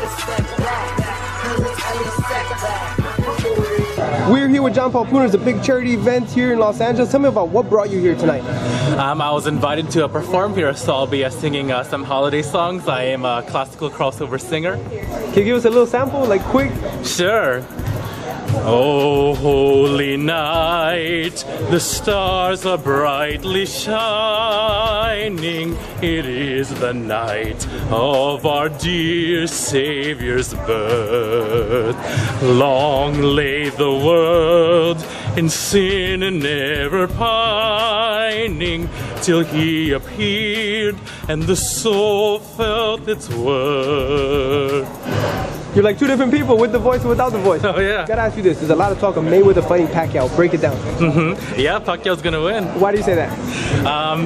We're here with John Paul Puno. It's a big charity event here in Los Angeles. Tell me about what brought you here tonight. I was invited to perform here, so I'll be singing some holiday songs. I am a classical crossover singer. Can you give us a little sample, like quick? Sure. Oh, holy night, the stars are brightly shining. It is the night of our dear Savior's birth. Long lay the world in sin and never pining, till He appeared and the soul felt its worth. You're like two different people, with the voice and without the voice. Oh yeah. Gotta ask you this. There's a lot of talk of Mayweather fighting Pacquiao. Break it down. Yeah, Pacquiao's gonna win. Why do you say that? I'm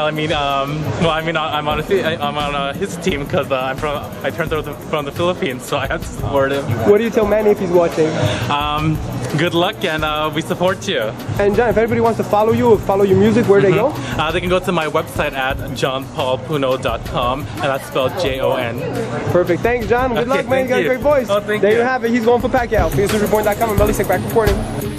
on his team because I turned out from the Philippines, so I have to support him. What do you tell Manny if he's watching? Good luck, and we support you. And John, if everybody wants to follow you or follow your music, where do they go? They can go to my website at johnpaulpuno.com, and that's spelled J-O-N. Perfect. Thanks, John. Good luck, man. You got a great voice. Oh, thank there you. you have it. He's going for Pacquiao. EsNews.com. I'm Melly, back reporting.